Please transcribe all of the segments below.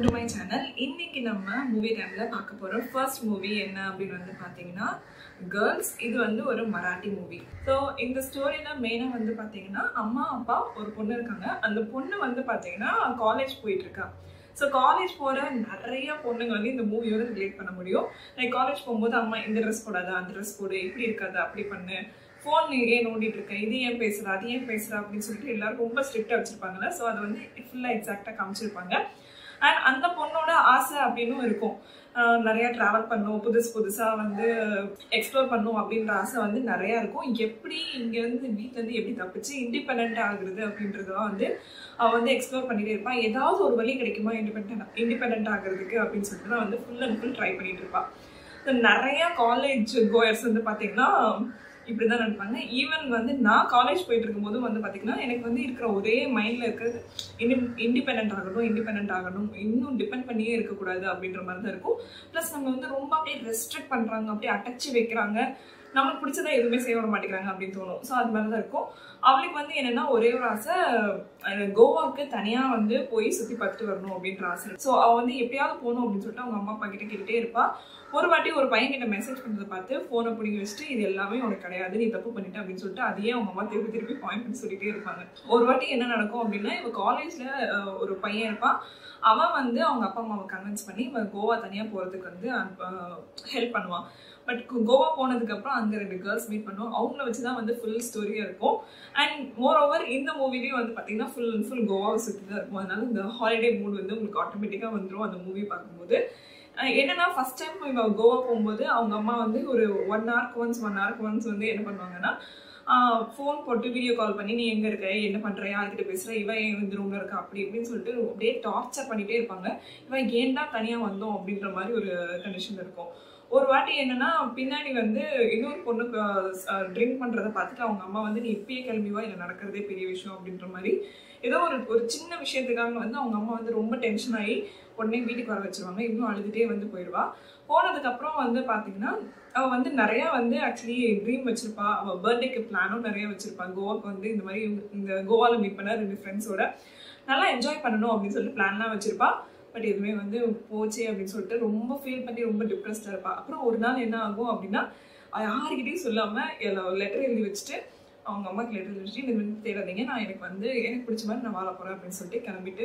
welcome to my channel. இன்னைக்கு நம்ம movie டைம்ல பார்க்க போற ஃபர்ஸ்ட் மூவி என்ன அப்படினு வந்து பாத்தீங்கன்னா Girls. இது வந்து ஒரு மராட்டி மூவி. சோ இந்த ஸ்டோரியில மெயினா வந்து பாத்தீங்கன்னா அம்மா அப்பா ஒரு பொண்ணு இருக்காங்க. அந்த பொண்ணு வந்து பாத்தீங்கன்னா காலேஜ் போயிட்டு இருக்கா. சோ காலேஜ் போற நிறைய பொண்ணுங்க வந்து இந்த மூவியோட ரிலேட் பண்ண முடியும். லைக் காலேஜ் போகும்போது அம்மா இந்த ட்ரெஸ் போடாத அந்த ட்ரெஸ் போடு இப்படி இருக்காது அப்படி பண்ணு ஃபோன் ஏன் நோண்டிட்டு இருக்கேன் இது ஏன் பேசுற அது ஏன் பேசுற அப்படின்னு சொல்லிட்டு எல்லாரும் ரொம்ப ஸ்ட்ரிக்டா வச்சிருப்பாங்கல்ல. ஸோ அதை வந்து ஃபுல்லா எக்ஸாக்டா காமிச்சிருப்பாங்க. அண்ட் அந்த பொண்ணோட ஆசை அப்படின்னு இருக்கும், நிறைய டிராவல் பண்ணும், புதுசா வந்து எக்ஸ்ப்ளோர் பண்ணும் அப்படின்ற ஆசை வந்து நிறைய இருக்கும். எப்படி இங்க இருந்து வீட்டுல இருந்து எப்படி தப்பிச்சு இண்டிபெண்ட் ஆகுறது அப்படின்றதெல்லாம் வந்து அவ வந்து எக்ஸ்ப்ளோர் பண்ணிட்டே இருப்பான். ஏதாவது ஒரு வழி கிடைக்குமா இண்டிபெண்ட் ஆகுறதுக்கு அப்படின்னு சொல்லிட்டு தான் வந்து ஃபுல் அண்ட் ஃபுல் ட்ரை பண்ணிட்டு இருப்பான். நிறைய காலேஜ் கோயர்ஸ் வந்து பாத்தீங்கன்னா இப்படிதான் நினைப்பாங்க. ஈவன் வந்து நான் காலேஜ் போயிட்டு இருக்கும்போது வந்து பாத்தீங்கன்னா எனக்கு வந்து இருக்கிற ஒரே மைண்ட்ல இருக்கிறது இண்டிபெண்ட் ஆகணும், இன்னும் டிபெண்ட் பண்ணியே இருக்கக்கூடாது அப்படின்ற மாதிரி தான் இருக்கும். பிளஸ் நம்ம வந்து ரொம்ப அப்படியே ரெஸ்ட்ரிக்ட் பண்றாங்க, அப்படியே அடைச்சி வைக்கிறாங்க, நம்மளுக்கு பிடிச்சதா எதுவுமே செய்ய விட மாட்டேங்கிறாங்க அப்படின்னு தோணும். ஸோ அது மாதிரிதான் இருக்கும். அவளுக்கு வந்து என்னன்னா ஒரே ஒரு ஆசை, கோவாக்கு தனியா வந்து போய் சுத்தி பார்த்துட்டு வரணும் அப்படின்ற ஆசை. ஸோ அவ வந்து எப்படியாவது போகணும் அப்படின்னு சொல்லிட்டு அவங்க அம்மா அப்பா கிட்ட கேட்டுட்டே இருப்பா. ஒரு வாட்டி ஒரு பையன் கிட்ட மெசேஜ் பண்றதை பார்த்து போனை பிடிங்கி வச்சுட்டு இது எல்லாமே உனக்கு கிடையாது, நீ தப்பு பண்ணிட்ட அப்படின்னு சொல்லிட்டு அதையே அவங்க அம்மா திருப்பி பாயிண்ட் பண்ணி சொல்லிட்டே இருப்பாங்க. ஒரு வாட்டி என்ன நடக்கும் அப்படின்னா, இவ காலேஜ்ல ஒரு பையன் இருப்பான். அவன் வந்து அவங்க அப்பா அம்மாவை கன்வின்ஸ் பண்ணி இவன் கோவா தனியா போறதுக்கு வந்து ஹெல்ப் பண்ணுவான். பட் கோவா போனதுக்கு அப்புறம் அங்க 2 கேர்ள்ஸ் மீட் பண்ணுவோம். அவங்கள வச்சுதான் வந்து ஃபுல் ஸ்டோரியா இருக்கும். அண்ட் மோர் ஓவர் இந்த மூவிலையும் வந்து பாத்தீங்கன்னா ஃபுல் கோவாவை சுற்றி தான் இருக்கும். அதனால இந்த ஹாலிடே மூட் வந்து உங்களுக்கு ஆட்டோமேட்டிக்கா வந்துடும் அந்த மூவி பார்க்கும்போது. என்னன்னா ஃபர்ஸ்ட் டைம் இவங்க கோவா போகும்போது அவங்க அம்மா வந்து ஒரு 1 ஹவருக்கு ஒன்ஸ் வந்து என்ன பண்ணுவாங்கன்னா ஃபோன் போட்டு வீடியோ கால் பண்ணி நீ எங்க இருக்க, என்ன பண்ற, யார்கிட்ட பேசுற, இவன் இந்த ரூம்ல இருக்கா அப்படி இப்படின்னு சொல்லிட்டு அப்படியே டார்ச்சர் பண்ணிட்டே இருப்பாங்க. இவன் ஏன் தான் தனியா வந்தோம் அப்படின்ற மாதிரி ஒரு கண்டிஷன் இருக்கும். ஒரு வாட்டி என்னன்னா பின்னாடி வந்து இன்னொரு பொண்ணுக்கு ட்ரிங்க் பண்றதை பார்த்துட்டு அவங்க அம்மா வந்து நீ இப்பயே கிளம்பிவா, இல்லை நடக்கிறதே பெரிய விஷயம் அப்படின்ற மாதிரி ஏதோ ஒரு சின்ன விஷயத்துக்காக வந்து அவங்க அம்மா வந்து ரொம்ப டென்ஷன் ஆகி உடனே வீட்டுக்கு வர வச்சிருவாங்க. இன்னும் அழுதுகிட்டே வந்து போயிடுவா. போனதுக்கு அப்புறம் வந்து பாத்தீங்கன்னா அவ வந்து நிறைய வந்து ஆக்சுவலி ட்ரீம் வச்சிருப்பா. அவ பர்த்டேக்கு பிளானும் நிறைய வச்சிருப்பா. கோவாக்கு வந்து இந்த மாதிரி இந்த கோவால மீட் பண்ண 2 ஃப்ரெண்ட்ஸோட நல்லா என்ஜாய் பண்ணணும் அப்படின்னு சொல்லிட்டு பிளான்லாம் வச்சிருப்பா. பட் எதுவுமே வந்து போச்சு அப்படின்னு சொல்லிட்டு ரொம்ப ஃபீல் பண்ணி ரொம்ப டிப்ரெஸ்டா இருப்பா. அப்புறம் ஒரு நாள் என்ன ஆகும் அப்படின்னா, யாருக்கிட்டையும் சொல்லாம லெட்டர் எழுதி வச்சுட்டு அவங்க அம்மாக்கு லெட்டர் எழுதி வச்சுட்டு இந்த மாதிரி தேடாதீங்க, நான் எனக்கு பிடிச்ச மாதிரி நான் வாழ போறேன் அப்படின்னு சொல்லிட்டு கிளம்பிட்டு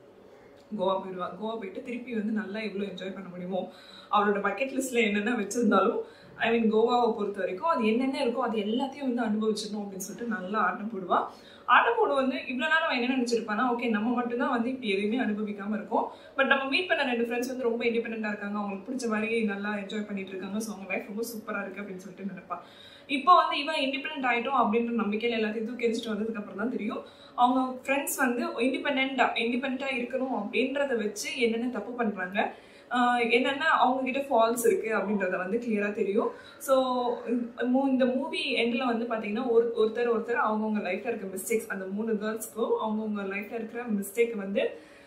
கோவா போயிடுவா. கோவா போயிட்டு திருப்பி வந்து நல்லா எவ்வளோ என்ஜாய் பண்ண முடியுமோ அவளோட பக்கெட் லிஸ்ட்ல என்னென்ன வச்சிருந்தாலும் ஐ மீன் கோவாவை பொறுத்த வரைக்கும் அது என்னென்ன இருக்கோ அது எல்லாத்தையும் வந்து அனுபவிச்சிடணும் அப்படின்னு சொல்லிட்டு நல்லா ஆட்டம் போடுவா. ஆட்டம் போடு வந்து இவ்வளோ நேரம் என்ன நினைச்சிருப்பானா, ஓகே நம்ம மட்டும்தான் வந்து இப்போ எதுவுமே அனுபவிக்காம இருக்கோம், பட் நம்ம மீட் பண்ண 2 ஃப்ரெண்ட்ஸ் வந்து ரொம்ப இண்டிபெண்டா இருக்காங்க, அவங்களுக்கு பிடிச்ச மாதிரி நல்லா என்ஜாய் பண்ணிட்டு இருக்காங்க, ஸோ அவங்க லைஃப் ரொம்ப சூப்பரா இருக்கு அப்படின்னு சொல்லிட்டு நினைப்பா. இப்போ வந்து இவன் இண்டிபெண்ட் ஆயிட்டோம் அப்படின்ற நம்பிக்கையில எல்லாத்தையும் தூக்கி எரிச்சிட்டு வந்ததுக்கு அப்புறம் தான் தெரியும் அவங்க ஃப்ரெண்ட்ஸ் வந்து இண்டிபெண்டா இருக்கணும் அப்படின்றத வச்சு என்னென்ன தப்பு பண்றாங்க, என்னென்ன அவங்க கிட்ட ஃபால்ஸ் இருக்கு அப்படின்றத வந்து கிளியரா தெரியும். ஸோ இந்த மூவி எண்ட்ல வந்து பாத்தீங்கன்னா ஒருத்தர் அவங்கவுங்க லைஃப்ல இருக்க மிஸ்டேக்ஸ், அந்த 3 கேர்ள்ஸ்க்கும் அவங்கவுங்க லைஃப்ல இருக்கிற மிஸ்டேக் வந்து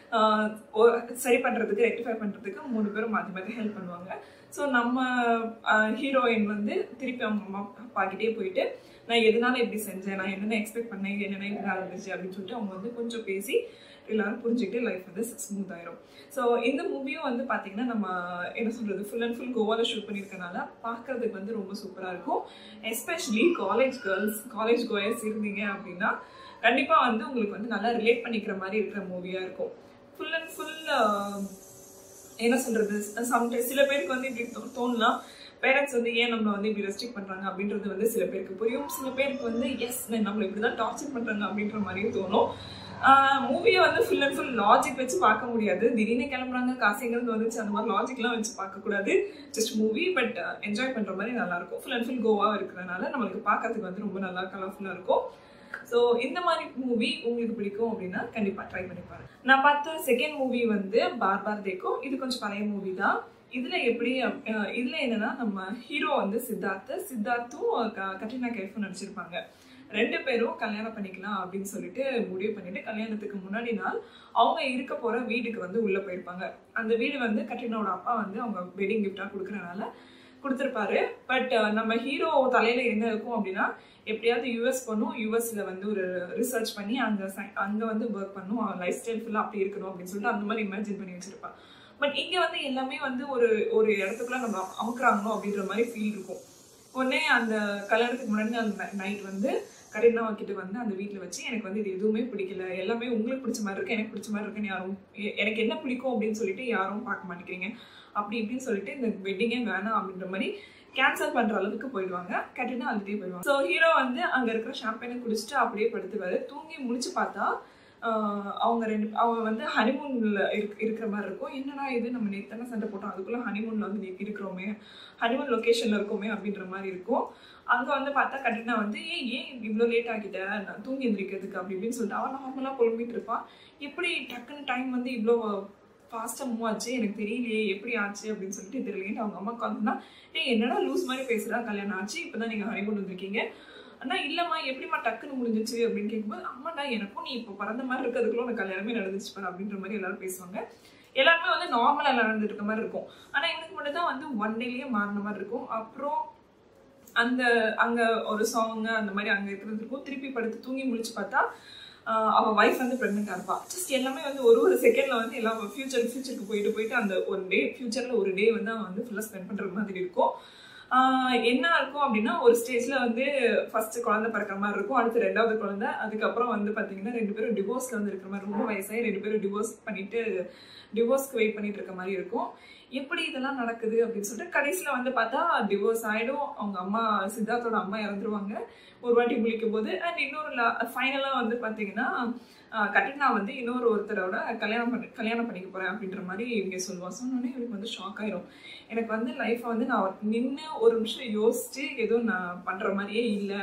சரி பண்றதுக்கு ரெக்டிஃபை பண்றதுக்கு 3 பேரும் மாத்தி ஹெல்ப் பண்ணுவாங்க. ஸோ நம்ம ஹீரோயின் வந்து திருப்பி அவங்க அம்மா அப்பா கிட்டே போயிட்டு நான் எதனால இப்படி செஞ்சேன், நான் என்னென்ன எக்ஸ்பெக்ட் பண்ணேன், என்னென்ன இப்படி நடந்துச்சு அப்படின்னு சொல்லிட்டு அவங்க வந்து கொஞ்சம் பேசி எல்லாரும் புரிஞ்சுக்கிட்டு லைஃப் வந்து ஸ்மூத் ஆயிரும். ஸோ இந்த மூவியும் வந்து பாத்தீங்கன்னா நம்ம என்ன சொல்றது ஃபுல் அண்ட் ஃபுல் கோவால ஷூட் பண்ணியிருக்கனால பார்க்கறதுக்கு வந்து ரொம்ப சூப்பரா இருக்கும். எஸ்பெஷலி காலேஜ் கோயர்ஸ் இருந்தீங்க அப்படின்னா கண்டிப்பா வந்து உங்களுக்கு வந்து நல்லா ரிலேட் பண்ணிக்கிற மாதிரி இருக்கிற மூவியா இருக்கும். ஃபுல் அண்ட் ஃபுல் என்ன சொல்றது சம்டைம்ஸ் சில பேருக்கு வந்து இப்படி தோணலாம், பேரண்ட்ஸ் வந்து ஏன் நம்மளை வந்து இப்படி ரெஸ்ட்ரிக்ட் பண்றாங்க அப்படின்றது வந்து சில பேருக்கு புரியும். சில பேருக்கு வந்து எஸ் நம்மளை இப்படிதான் டார்ச்சர் பண்றாங்க அப்படின்ற மாதிரியும் தோணும். மூவியை வந்து ஃபுல் அண்ட் ஃபுல் லாஜிக் வச்சு பார்க்க முடியாது. திடீர்னு கிளம்புறாங்க காசுங்கிறது வந்துச்சு அந்த மாதிரி லாஜிக்லாம் வச்சு பார்க்க கூடாது. ஜஸ்ட் மூவி, பட் என்ஜாய் பண்ற மாதிரி நல்லா இருக்கும். ஃபுல் அண்ட் ஃபுல் கோவா இருக்கிறதுனால நம்மளுக்கு பார்க்கறதுக்கு வந்து ரொம்ப நல்லா கலர்ஃபுல்லா இருக்கும். ஸோ இந்த மாதிரி மூவி உங்களுக்கு பிடிக்கும் அப்படின்னா கண்டிப்பா ட்ரை பண்ணி பாருங்க. நான் பார்த்த செகண்ட் மூவி வந்து பார் தேக்கோ. இது கொஞ்சம் பழைய மூவி தான். இதுல என்னன்னா நம்ம ஹீரோ வந்து சித்தார்த்தும் கட்ரினா கைஃபும் நடிச்சிருப்பாங்க. 2 பேரும் கல்யாணம் பண்ணிக்கலாம் அப்படின்னு சொல்லிட்டு முடிவு பண்ணிட்டு கல்யாணத்துக்கு முன்னாடி நாள் அவங்க இருக்க போற வீட்டுக்கு வந்து உள்ள போயிருப்பாங்க. அந்த வீடு வந்து கட்ரினாவோட அப்பா வந்து அவங்க வெட்டிங் கிஃப்டா கொடுக்கறனால கொடுத்துருப்பாரு. பட் நம்ம ஹீரோ தலையில என்ன இருக்கும் அப்படின்னா, எப்படியாவது யூஎஸ் போகணும், யூஎஸ்ல வந்து ஒரு ரிசர்ச் பண்ணி அங்க வந்து ஒர்க் பண்ணும், அவன் லைஃப் ஸ்டைல் ஃபுல்லா அப்படி இருக்கணும் அப்படின்னு சொல்லிட்டு அந்த மாதிரி இமேஜின் பண்ணி வச்சிருப்பான். பட் இங்க வந்து எல்லாமே வந்து ஒரு இடத்துக்குள்ள நம்ம அமுக்குறாங்களோ அப்படின்ற மாதிரி ஃபீல் இருக்கும். உடனே அந்த கல்யாணத்துக்கு முன்னாடி அந்த நைட் வந்து கரீனா கிட்ட வந்து அந்த வீட்டில் வச்சு எனக்கு வந்து இது எதுவுமே பிடிக்கல, எல்லாமே உங்களுக்கு பிடிச்ச மாதிரி இருக்கு, எனக்கு பிடிச்ச மாதிரி இருக்குன்னு யாரும் எனக்கு என்ன பிடிக்கும் அப்படின்னு சொல்லிட்டு யாரும் பார்க்க மாட்டேங்கிறீங்க அப்படி இப்படின்னு சொல்லிட்டு இந்த வெட்டிங்கே வேணாம் அப்படின்ற மாதிரி கேன்சல் பண்ற அளவுக்கு போயிடுவாங்க. கரீனா அழுதே போயிடுவாங்க. ஸோ ஹீரோ வந்து அங்க இருக்கிற ஷாம்பைனை குடிச்சிட்டு அப்படியே படுத்துவாரு. தூங்கி முடிச்சு பார்த்தா அவங்க வந்து ஹனிமூன்ல இருக்கிற மாதிரி இருக்கும். என்னடா இது, நம்ம நேத்தான சண்டை போட்டோம், அதுக்குள்ள ஹனிமூன்ல வந்து இருக்கிறோமே, ஹனிமூன் லொகேஷன்ல இருக்கோமே அப்படின்ற மாதிரி இருக்கும். அங்க வந்து பார்த்தா கரீனா வந்து ஏன் இவ்வளோ லேட் ஆகிட்ட, நான் தூங்கி எந்திரிக்கிறதுக்கு அப்படி இப்படின்னு சொல்லிட்டு அவன் நார்மலா புலம்பிட்டு இருப்பான். எப்படி டக்குன்னு டைம் வந்து இவ்வளோ ஃபாஸ்ட்டாக மூவ் ஆச்சு, எனக்கு தெரியலையே எப்படி ஆச்சு அப்படின்னு சொல்லிட்டு தெரியலேன்ட்டு அவங்க அம்மா கால்னா, என்னடா லூஸ் மாதிரி பேசுறா, கல்யாணம் ஆச்சு இப்போதான் நீங்க ஹனிமூன் வந்திருக்கீங்க. ஆனா இல்லம்மா எப்படிமா டக்குன்னு முடிஞ்சிச்சு அப்படின்னு கேட்கும்போது, அம்மாடா எனக்கும் நீ இப்போ பிறந்த மாதிரி இருக்கிறதுக்குள்ள உனக்கு கல்யாணமே நடந்துச்சு பாரு அப்படின்ற மாதிரி எல்லாரும் பேசுவாங்க. எல்லாருமே வந்து நார்மலா நடந்துட்டு இருக்க மாதிரி இருக்கும். ஆனா எனக்கு மட்டும் தான் வந்து ஒன் டேலயே மாறின மாதிரி இருக்கும். அப்புறம் அங்க ஒரு சாங் அந்த மாதிரி அங்க இருக்கிறதுக்கும் திருப்பி படுத்து தூங்கி முடிச்சு பார்த்தா அவ வைஃப் வந்து பிரெக்னெண்டா இருப்பா. ஜஸ்ட் எல்லாமே வந்து ஒரு செகண்ட்ல வந்து எல்லாம் ஃபியூச்சருக்கு போயிட்டு அந்த ஒரு டே ஃபியூச்சர்ல ஒரு டே வந்து அவன் வந்து ஃபுல்லா ஸ்பெண்ட் பண்ற மாதிரி இருக்கும். என்ன இருக்கும் அப்படின்னா ஒரு ஸ்டேஜ்ல வந்து ஃபர்ஸ்ட் குழந்தை பிறக்கிற மாதிரி இருக்கும், அடுத்து 2வது குழந்தை, அதுக்கப்புறம் வந்து பாத்தீங்கன்னா 2 பேரும் டிவோர்ஸ்ல வந்து இருக்கிற மாதிரி, ரொம்ப வயசாகி 2 பேரும் டிவோர்ஸ்க்கு வெயிட் பண்ணிட்டு இருக்க மாதிரி இருக்கும். எப்படி இதெல்லாம் நடக்குது அப்படின்னு சொல்லிட்டு கடைசியில வந்து பார்த்தா டிவோர்ஸ் ஆயிடும். அவங்க அம்மா சித்தார்த்தோட அம்மா இறந்துருவாங்க ஒரு வாட்டி முழிக்கும் போது. அண்ட் இன்னொரு ஃபைனலா வந்து பாத்தீங்கன்னா கரீனா வந்து ஒருத்தரோட கல்யாணம் பண்ணிக்க போறேன் அப்படின்ற மாதிரி இவங்க சொல்லுவாங்க. சொன்னோடனே இவருக்கு வந்து ஷாக் ஆயிரும். எனக்கு வந்து லைஃப்பை வந்து நான் நின்று ஒரு நிமிஷம் யோசிச்சு எதுவும் நான் பண்ற மாதிரியே இல்லை.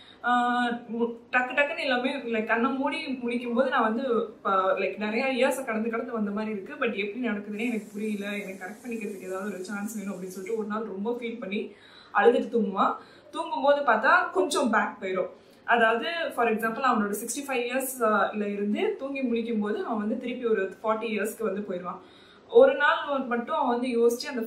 டக்குன்னு எல்லாமே லைக் கண்ணை மூடி முழிக்கும் போது நான் வந்து லைக் நிறைய இயர்ஸை கடந்து வந்த மாதிரி இருக்கு. பட் எப்படி நடக்குதுன்னே எனக்கு புரியல, எனக்கு கரெக்ட் பண்ணிக்கிறதுக்கு ஏதாவது ஒரு சான்ஸ் வேணும் அப்படின்னு சொல்லிட்டு ஒரு நாள் ரொம்ப ஃபீல் பண்ணி அழுதுட்டு தூங்குவான். தூங்கும்போது பார்த்தா கொஞ்சம் பேக் போயிடும். அதாவது ஃபார் எக்ஸாம்பிள் அவனோட 65 இயர்ஸ்ல இருந்து தூங்கி முழிக்கும் போது அவன் வந்து திருப்பி ஒரு 40 இயர்ஸ்க்கு வந்து போயிடுவான். ஒரு நாள் மட்டும் அவன் வந்து யோசிச்சு அந்த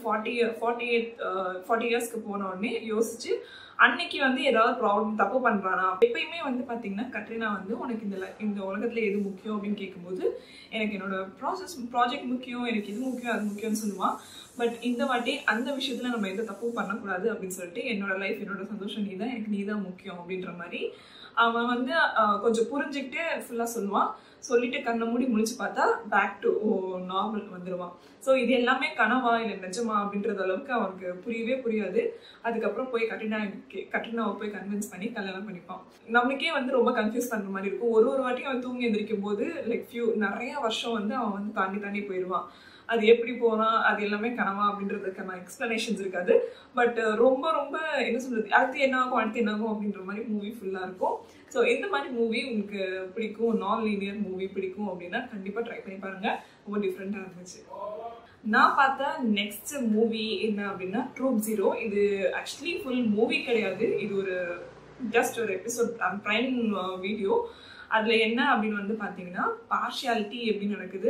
40 இயர்ஸ்க்கு போன உடனே யோசிச்சு அன்னைக்கு வந்து ஏதாவது ப்ராப்ளம் தப்பு பண்றானா. எப்பயுமே வந்து பாத்தீங்கன்னா கரீனா வந்து உனக்கு இந்த உலகத்துல எது முக்கியம் அப்படின்னு கேட்கும்போது எனக்கு என்னோட ப்ராஜெக்ட் முக்கியம், எனக்கு இது முக்கியம் அது முக்கியம்னு சொல்லுவான். பட் இந்த வாட்டி அந்த விஷயத்துல நம்ம எந்த தப்பும் பண்ணக்கூடாது அப்படின்னு சொல்லிட்டு என்னோட லைஃப் என்னோட சந்தோஷம் நீதான், எனக்கு நீதான் முக்கியம் அப்படின்ற மாதிரி அவன் வந்து கொஞ்சம் புரிஞ்சுக்கிட்டு ஃபுல்லா சொல்லுவான். சொல்லிட்டு கண்ணை மூடி முழிச்சு பார்த்தா பேக் டு நார்மல் வந்துடுவான். ஸோ இது எல்லாமே கனவா இல்லை நிஜமா அப்படின்றது அளவுக்கு அவனுக்கு புரியவே புரியாது. அதுக்கப்புறம் போய் கரீனாவை போய் கன்வின்ஸ் பண்ணி கல்யாணம் பண்ணிப்பான். நம்மளுக்கே வந்து ரொம்ப கன்ஃபியூஸ் பண்ற மாதிரி இருக்கும். ஒரு வாட்டி அவன் தூங்கி எந்திரிக்கும் போது லைக் நிறைய வருஷம் வந்து அவன் வந்து தாண்டி போயிடுவான். அது எப்படி போனா அது எல்லாமே கனவா அப்படின்றதுக்கான எக்ஸ்பிளனேஷன்ஸ் இருக்காது. பட் ரொம்ப என்ன சொல்றது, அடுத்து என்ன ஆகும் அப்படின்ற மாதிரி மூவி ஃபுல்லா இருக்கும். ஸோ எந்த மாதிரி மூவி உங்களுக்கு பிடிக்கும், நான் லீனியர் மூவி பிடிக்கும் அப்படின்னா கண்டிப்பா ட்ரை பண்ணி பாருங்க. ரொம்ப டிஃப்ரெண்டா இருந்துச்சு. நான் பார்த்த நெக்ஸ்ட் மூவி என்ன அப்படின்னா ட்ரூப் 0. இது ஆக்சுவலி ஃபுல் மூவி கிடையாது, இது ஒரு ஜஸ்ட் ஒரு எபிசோட் பிரைம் வீடியோ. அதுல என்ன அப்படின்னு வந்து பாத்தீங்கன்னா பார்ஷியாலிட்டி எப்படி நடக்குது,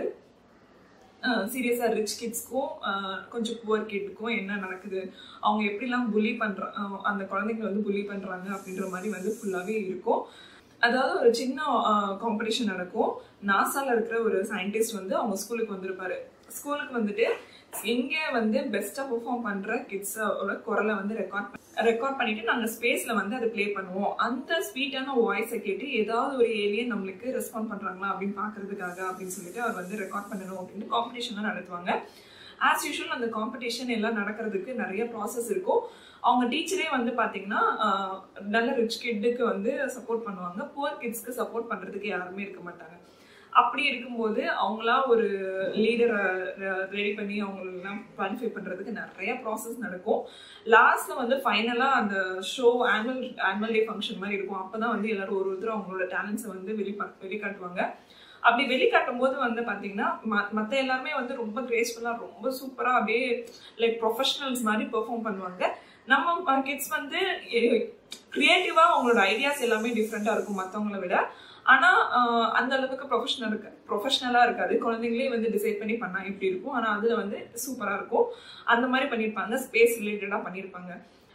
சீரியஸா ரிச் கிட்ஸ்க்கும் கொஞ்சம் புவர் கிட்ஸ்க்கும் என்ன நடக்குது, அவங்க எப்படிலாம் புலி பண்றாங்க, அந்த குழந்தைங்களை வந்து புலி பண்றாங்க அப்படின்ற மாதிரி வந்து ஃபுல்லாவே இருக்கும். அதாவது ஒரு சின்ன காம்படிஷன் நடக்கும். நாசால இருக்கிற ஒரு சயின்டிஸ்ட் வந்து அவங்க ஸ்கூலுக்கு வந்திருப்பாரு. ஸ்கூலுக்கு வந்துட்டு எங்க வந்து பெஸ்டா பெர்ஃபார்ம் பண்ற கிட்ஸோட குரலை வந்து ரெக்கார்ட் பண்ணிட்டு நாங்க ஸ்பேஸ்ல வந்து அதை பிளே பண்ணுவோம். அந்த ஸ்வீட்டான வாய்ஸை கேட்டு ஏதாவது ஒரு ஏலியன் நம்மளுக்கு ரெஸ்பாண்ட் பண்றாங்களா அப்படின்னு பாக்குறதுக்காக அப்படின்னு சொல்லிட்டு அவர் வந்து ரெக்கார்ட் பண்ணணும் அப்படின்னு காம்படிஷன்லாம் நடத்துவாங்க. ஆஸ் யூஷுவல் அந்த காம்படிஷன் எல்லாம் நடக்கிறதுக்கு நிறைய ப்ராசஸ் இருக்கும். அவங்க டீச்சரே வந்து பாத்தீங்கன்னா நல்ல ரிச் கிட்டுக்கு வந்து சப்போர்ட் பண்ணுவாங்க, புவர் கிட்ஸ்க்கு சப்போர்ட் பண்றதுக்கு யாருமே இருக்க மாட்டாங்க. அப்படி இருக்கும்போது அவங்களா ஒரு லீடரை ரெடி பண்ணி அவங்களெல்லாம் குவாலிஃபை பண்றதுக்கு நிறைய ப்ராசஸ் நடக்கும். லாஸ்ட்ல வந்து ஃபைனலா அந்த ஷோ ஆனுவல் டே ஃபங்க்ஷன் மாதிரி இருக்கும். அப்பதான் வந்து எல்லாரும் ஒருத்தர் அவங்களோட டேலண்ட்ஸை வந்து வெளிக்காட்டுவாங்க. அப்படி வெளிக்காட்டும் போது வந்து பாத்தீங்கன்னா மத்த எல்லாருமே வந்து ரொம்ப கிரேஸ்ஃபுல்லா ரொம்ப சூப்பரா அப்படியே லைக் ப்ரொஃபஷனல்ஸ் மாதிரி பெர்ஃபார்ம் பண்ணுவாங்க. நம்ம கிட்ஸ் வந்து கிரியேட்டிவா அவங்களோட ஐடியாஸ் எல்லாமே டிஃப்ரெண்டா இருக்கும் மற்றவங்களை விட. ஆனா அந்த அளவுக்கு ப்ரொஃபஷனலா இருக்காது. குழந்தைங்களே வந்து டிசைட் பண்ணி பண்ணா எப்படி இருக்கும், ஆனா அதுல வந்து சூப்பரா இருக்கும். அந்த மாதிரி பண்ணிருப்பாங்க, ஸ்பேஸ் ரிலேட்டடா பண்ணிருப்பாங்க.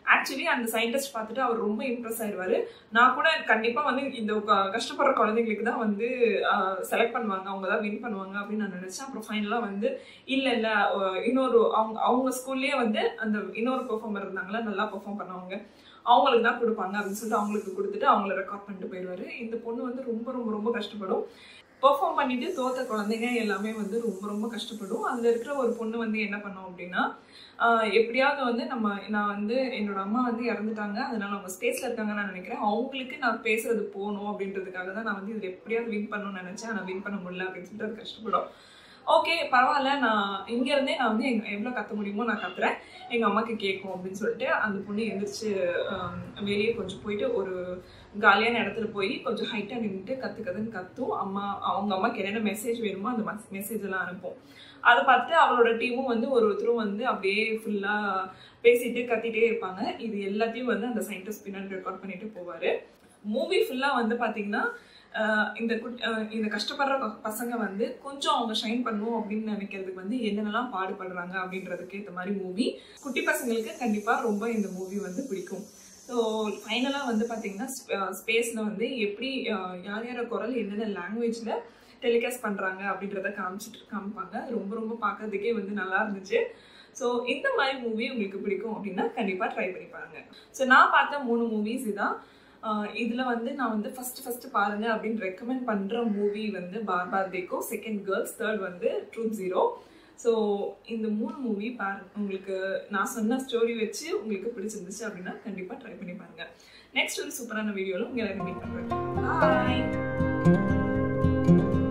ஆக்சுவலி அந்த சயின்டிஸ்ட் பார்த்துட்டு அவர் ரொம்ப இம்ப்ரெஸ் ஆயிடுவாரு. நான் கூட கண்டிப்பா வந்து இந்த கஷ்டப்படுற குழந்தைங்களுக்கு தான் வந்து செலக்ட் பண்ணுவாங்க, அவங்க தான் வின் பண்ணுவாங்க அப்படின்னு நான் நினைச்சேன். அப்புறம் ஃபைனலா வந்து இல்ல இன்னொரு அவங்க ஸ்கூல்லயே வந்து அந்த இன்னொரு பெர்ஃபார்மர் இருந்தாங்களா, நல்லா பெர்ஃபார்ம் பண்ணவங்க, அவங்களுக்கு தான் கொடுப்பாங்க அப்படின்னு சொல்லிட்டு அவங்களுக்கு கொடுத்துட்டு அவங்கள ரெக்கார்ட் பண்ணிட்டு போயிடுவாரு. இந்த பொண்ணு வந்து ரொம்ப ரொம்ப ரொம்ப கஷ்டப்படும். பெர்ஃபார்ம் பண்ணிட்டு தோத்த குழந்தைங்க எல்லாமே வந்து ரொம்ப ரொம்ப கஷ்டப்படும். அதுல இருக்கிற ஒரு பொண்ணு வந்து என்ன பண்ணோம் அப்படின்னா, எப்படியாவது வந்து நான் வந்து என்னோட அம்மா வந்து இறந்துட்டாங்க, அதனால அவங்க ஸ்பேஸ்ல இருக்காங்கன்னு நான் நினைக்கிறேன், அவங்களுக்கு நான் பேசுறது போகணும் அப்படின்றதுக்காக தான் நான் வந்து இதுல எப்படியாவது வின் பண்ணணும்னு நினைச்சேன். ஆனா வின் பண்ண முடியல அப்படின்னு சொல்லிட்டு அது கஷ்டப்படும். ஓகே பரவாயில்ல, நான் இங்க இருந்தே நான் வந்து எவ்வளவு கத்த முடியுமோ நான் கத்துறேன், எங்க அம்மாக்கு கேட்கும் அப்படின்னு சொல்லிட்டு அந்த பொண்ணு எந்திரிச்சு வெளியே கொஞ்சம் போயிட்டு ஒரு காலியான இடத்துல போய் கொஞ்சம் ஹைட்டா நின்றுட்டு கத்துன்னு கத்தும். அவங்க அம்மாக்கு என்னென்ன மெசேஜ் வேணுமோ அந்த மெசேஜ் எல்லாம் அனுப்பும். அதை பார்த்துட்டு அவளோட டீமும் வந்து ஒருத்தரும் வந்து அப்படியே ஃபுல்லா பேசிட்டு கத்திட்டே இருப்பாங்க. இது எல்லாத்தையும் வந்து அந்த சயின்டிஸ்ட் பின்னாடி ரெக்கார்ட் பண்ணிட்டு போவாரு. மூவி ஃபுல்லா வந்து பாத்தீங்கன்னா இந்த கஷ்டப்படுற பசங்க வந்து கொஞ்சம் அவங்க ஷைன் பண்ணும் அப்படின்னு நினைக்கிறதுக்கு வந்து என்னென்னலாம் பாடுபடுறாங்க அப்படின்றதுக்கு ஏற்ற மாதிரி மூவி. குட்டி பசங்களுக்கு கண்டிப்பா ரொம்ப இந்த மூவி வந்து பிடிக்கும். ஸோ ஃபைனலாக வந்து பார்த்தீங்கன்னா ஸ்பேஸில் வந்து எப்படி யார் யார குரல் என்னென்ன லாங்குவேஜில் டெலிகாஸ்ட் பண்ணுறாங்க அப்படின்றத காமிப்பாங்க. ரொம்ப ரொம்ப பார்க்கறதுக்கே வந்து நல்லா இருந்துச்சு. ஸோ இந்த மாதிரி மூவி உங்களுக்கு பிடிக்கும் அப்படின்னா கண்டிப்பாக ட்ரை பண்ணி பாருங்க. ஸோ நான் பார்த்த 3 மூவிஸ் இதான். இதில் வந்து நான் வந்து ஃபர்ஸ்ட் பாருங்க அப்படின்னு ரெக்கமெண்ட் பண்ணுற மூவி வந்து பார்பார் தேக்கோ, செகண்ட் கேர்ள்ஸ், தேர்ட் வந்து ட்ரூத் ஜீரோ. ஸோ இந்த 3 மூவி உங்களுக்கு நான் சொன்ன ஸ்டோரி வச்சு உங்களுக்கு பிடிச்சிருந்துச்சு அப்படின்னா கண்டிப்பாக ட்ரை பண்ணி பாருங்க. நெக்ஸ்ட் ஒரு சூப்பரான வீடியோவில் உங்களை மீட் பண்ணுறேன். பாய்.